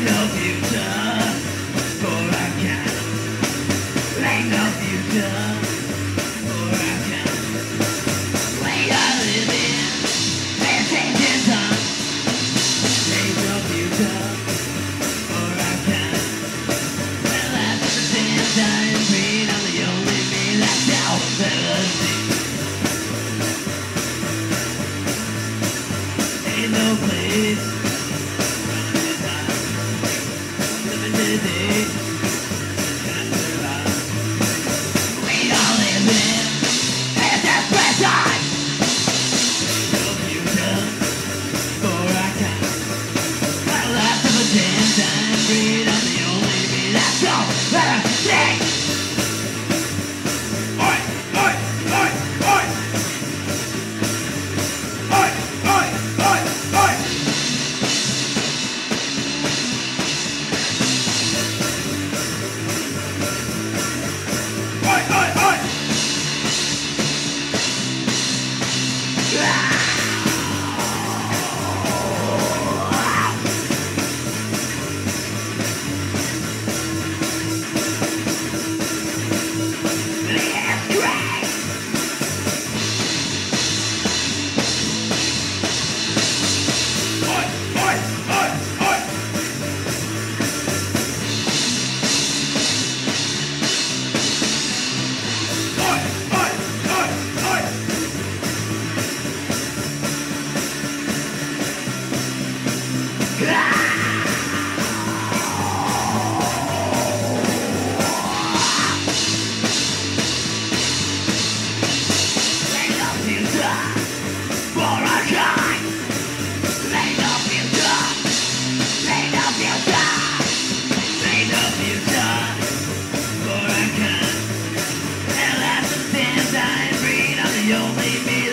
Ain't no future, for I can. Ain't no future, for I can. We are living in changing times. Ain't no future, for I can. Well, at the same time, being I'm the only me that's out there. Ain't no place. You'll leave me